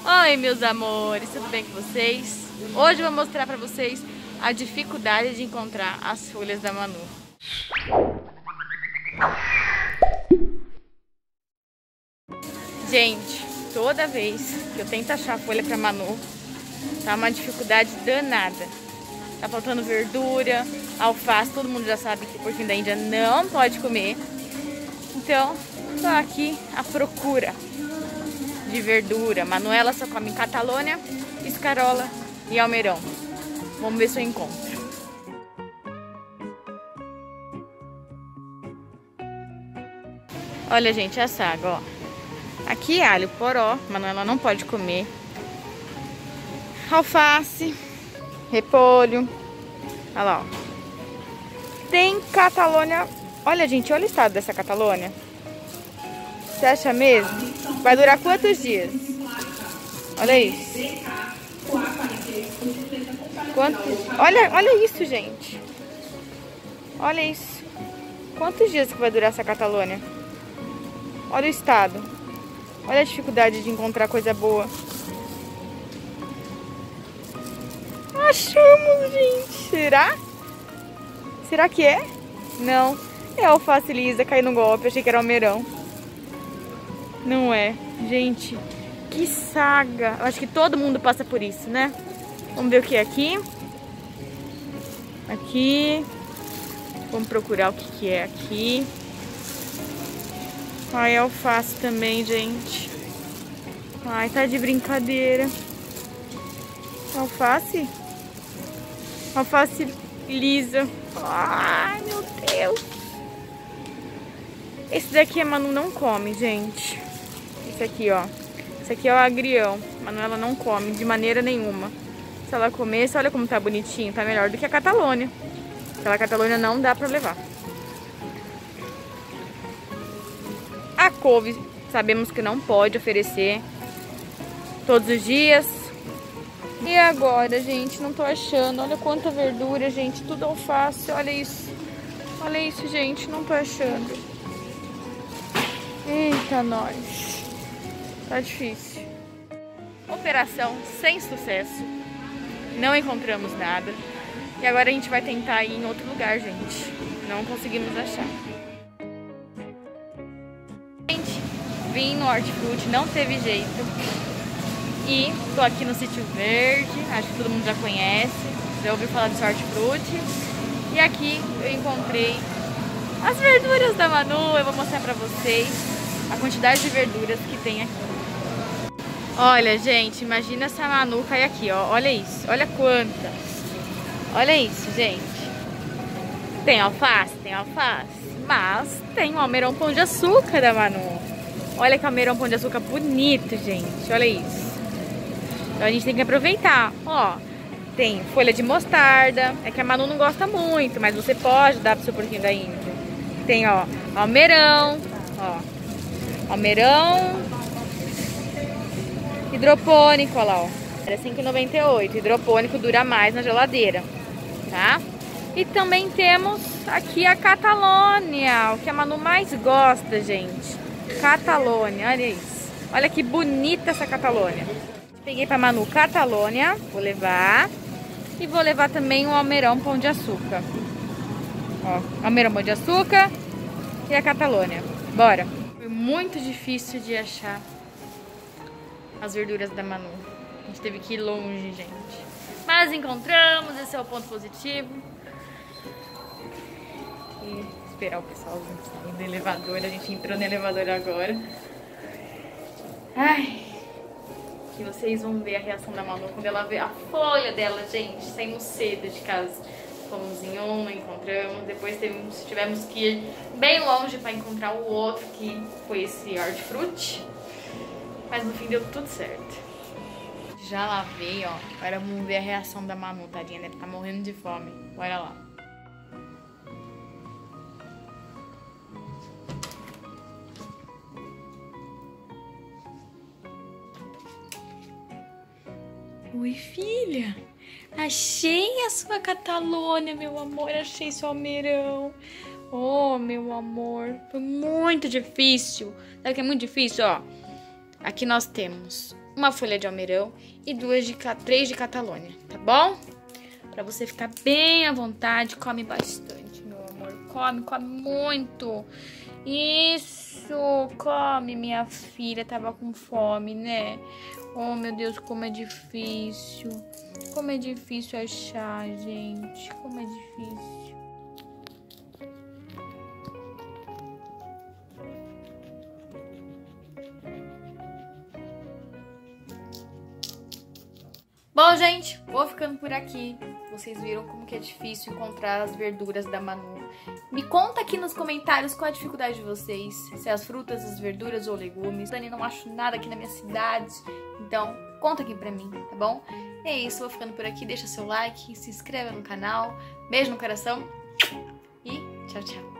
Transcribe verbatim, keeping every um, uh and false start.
Oi, meus amores, tudo bem com vocês? Hoje eu vou mostrar pra vocês a dificuldade de encontrar as folhas da Manu. Gente, toda vez que eu tento achar folha pra Manu, tá uma dificuldade danada. Tá faltando verdura, alface, todo mundo já sabe que porquinho da Índia não pode comer. Então, tô aqui à procura de verdura. Manuela só come catalônia, escarola e almeirão. Vamos ver se eu encontro. Olha, gente, a saga, ó. Aqui é alho poró, Manuela não pode comer. Alface, repolho. Olha lá, ó. Tem catalônia. Olha, gente, olha o estado dessa catalônia. Você acha mesmo? Vai durar quantos dias? Olha isso. Quantos... Olha, olha isso, gente. Olha isso. Quantos dias que vai durar essa catalônia? Olha o estado. Olha a dificuldade de encontrar coisa boa. Achamos, gente. Será? Será que é? Não. É alface lisa, caiu no golpe. Achei que era almeirão. Não é. Gente, que saga. Eu acho que todo mundo passa por isso, né? Vamos ver o que é aqui. Aqui. Vamos procurar o que, que é aqui. Ai, alface também, gente. Ai, tá de brincadeira. Alface? Alface lisa. Ai, meu Deus. Esse daqui a Manu não come, gente. Esse aqui, ó. Esse aqui é o agrião. Manuela não come de maneira nenhuma. Se ela comesse, olha como tá bonitinho. Tá melhor do que a catalônia. Aquela catalônia não dá pra levar. A couve, sabemos que não pode oferecer todos os dias. E agora, gente, não tô achando. Olha quanta verdura, gente. Tudo alface, olha isso. Olha isso, gente, não tô achando. Eita, nós. Tá difícil. Operação sem sucesso. Não encontramos nada. E agora a gente vai tentar ir em outro lugar, gente. Não conseguimos achar. Gente, vim no Hortifruti, não teve jeito. E tô aqui no Sítio Verde. Acho que todo mundo já conhece. Já ouviu falar do Hortifruti. E aqui eu encontrei as verduras da Manu. Eu vou mostrar pra vocês a quantidade de verduras que tem aqui. Olha, gente, imagina essa Manu cair aqui, ó. Olha isso, olha quantas. Olha isso, gente. Tem alface? Tem alface. Mas tem o almeirão pão de açúcar da Manu. Olha que almeirão pão de açúcar bonito, gente. Olha isso. Então a gente tem que aproveitar. Ó, tem folha de mostarda. É que a Manu não gosta muito, mas você pode dar pro seu porquinho da Índia. Tem, ó, almeirão, ó. Almeirão hidropônico, olha lá, ó. Era cinco e noventa e oito. Hidropônico dura mais na geladeira, tá? E também temos aqui a catalônia, o que a Manu mais gosta, gente. Catalônia, olha isso. Olha que bonita essa catalônia. Peguei pra Manu catalônia, vou levar. E vou levar também o almeirão pão de açúcar. Ó, almeirão pão de açúcar e a catalônia. Bora! Foi muito difícil de achar as verduras da Manu. A gente teve que ir longe, gente. Mas encontramos, esse é o ponto positivo. E esperar o pessoal sair do elevador. A gente entrou no elevador agora. Ai, que vocês vão ver a reação da Manu quando ela vê a folha dela, gente. Saímos cedo de casa. Fomos em um, não encontramos. Depois tivemos, tivemos que ir bem longe para encontrar o outro, que foi esse Hortifruti. Mas no fim deu tudo certo. Já lavei, ó. Agora vamos ver a reação da Manu, tadinha. Deve estar morrendo de fome. Bora lá. Oi, filha. Achei a sua catalônia, meu amor. Achei seu almeirão. Oh, meu amor. Foi muito difícil. Sabe que é muito difícil, ó? Aqui nós temos uma folha de almeirão e duas de, três de Catalônia, tá bom? Pra você ficar bem à vontade, come bastante, meu amor. Come, come muito. Isso, come, minha filha. Tava com fome, né? Oh, meu Deus, como é difícil. Como é difícil achar, gente. Como é difícil. Bom, gente, vou ficando por aqui. Vocês viram como que é difícil encontrar as verduras da Manu. Me conta aqui nos comentários qual a dificuldade de vocês. Se é as frutas, as verduras ou legumes. Dani, não acho nada aqui na minha cidade. Então, conta aqui pra mim, tá bom? É isso, vou ficando por aqui. Deixa seu like, se inscreva no canal. Beijo no coração e tchau, tchau.